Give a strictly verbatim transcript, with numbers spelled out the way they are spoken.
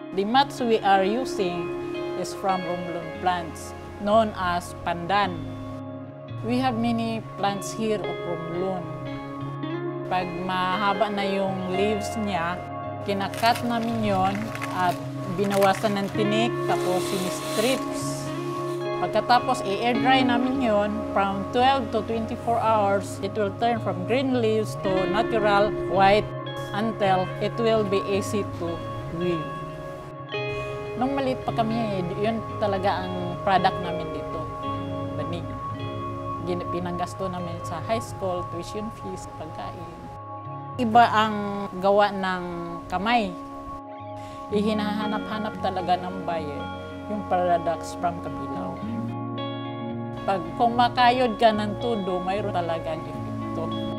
The mats we are using is from Loon plants, known as pandan. We have many plants here of Loon. Pag mahaba na yung leaves niya, kinakat namin yon at binawasan ng tinik, tapos sinistrips. Pagkatapos i-air dry namin yon, from twelve to twenty-four hours, it will turn from green leaves to natural white until it will be easy to weave. Nung maliit pa kami, yun talaga ang product namin dito, banig. Pinanggasto namin sa high school, tuition fees, pagkain. Iba ang gawa ng kamay. Ihinahanap-hanap talaga ng buyer yung products from Cabilao. Pag kung makayod ka ng todo, mayroon talagang epekto.